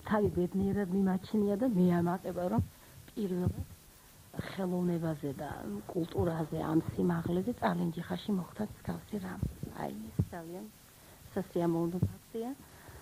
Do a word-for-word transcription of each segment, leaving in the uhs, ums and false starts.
თავი ბედნიერად მიმაჩნია და მე ამაყება რომ პირველად ხელოვნებაზე და კულტურაზე ამ სიმაღლეზე წალენჯიხაში მოხდა მსგავსი რამ. აი ეს ძალიან სასიამოვნო ფაქტია.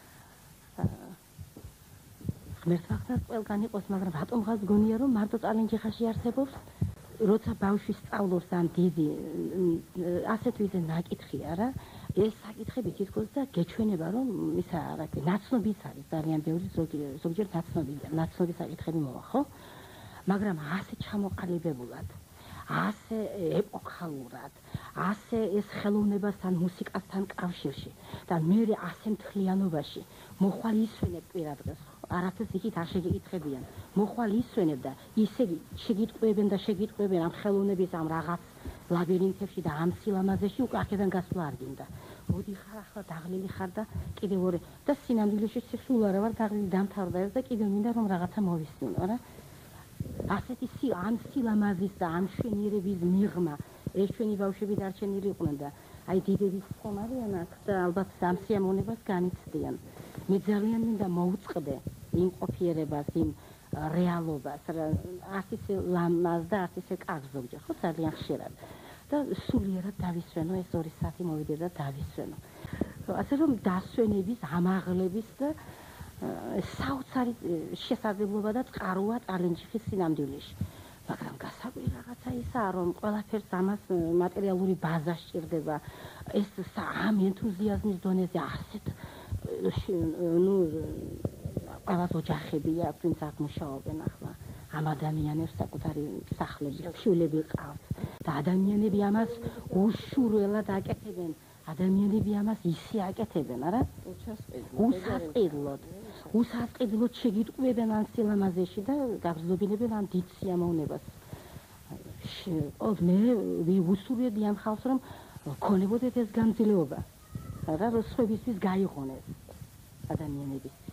ღმერთს ახსნას ყველგან იყოს, მაგრამ რატომღაც გონია რომ მარტო წალენჯიხაში არსებობს, როცა ბავშვი სწავლობს ან დიდი ასეთ ვიზე ნაკითხია რა, ეს საკითხები თითქოს და გეჩვენება რომ ისა რა ნაცნობიც არის ძალიან ბევრი ზოგჯერ ნაცნობი ნაცნობი საკითხები მოვა, ხო? მაგრამ ასე ჩამოყალიბებულად, ასე ეპოქალურად, ასე ეს ხელოვნებასთან, მუსიკასთან კავშირში და მე ასე მთლიანობაში მოხვალ ისვენებ პირადღეს, არაფერს იქით არ შეგეკითხებიან. მოხვალ ისვენებ და ისე შეგიტყვევენ და შეგიტყვევენ ამ ხელოვნების ამ რაღაც ლაბირინთებში და ამ სილამაზეში უკვე აქედან გასვლა არ გინდა. მოდი ხარ ახლა დაღლილი ხარ და კიდევ ორი და სინამდვილეში სულ არა ვარ დაღლილი დამთავრდა ეს და კიდევ მინდა რომ რაღაცა მოვისმინო რა. ასეთი სი ამ სილამაზის და ამ შვენიერების მიღმა ეს ჩვენი ბავშვები დარჩენილი იყვნენ და აი დიდების ხომარიან აქ და ალბათ ამ სიამოვნებას განიცდიან. მე ძალიან მინდა მოვუწყდე იმ ყოფიერებას, იმ რეალობას, არც ისე ლამაზ და არც ისე კარგ ზოგჯერ, ხო ძალიან ხშირად და სულიერად დავისვენო ეს ორი საათი მოვიდე და დავისვენო. ასე რომ დასვენების, ამაღლების და საოცარი შესაძლებლობა და წყაროა წალენჯიხის სინამდვილეში. მაგრამ გასაკვირი რაღაცა ისაა, რომ ყველაფერს ამას მატერიალური ბაზა სჭირდება. ეს ამ ენთუზიაზმის დონეზე ასეთ ნუ ყველას ოჯახებია, ვინც აქ მუშაობენ ახლა. ამ ადამიანებს საკუთარი სახლები, შვილები ყავთ და ადამიანები ამას უშურველად აკეთებენ. ადამიანები ამას ისე აკეთებენ, არა? უსასყიდლოდ. უსასყიდლოდ შეგიტყვევენ ამ სილამაზეში და გაგრძნობინებენ ამ დიდ სიამოვნებას. მე ვუსურვებდი ამ ხალხს, რომ ქონებოდეთ ეს განძილეობა. რა, რომ სხვებისთვის გაიღონეს ადამიანების.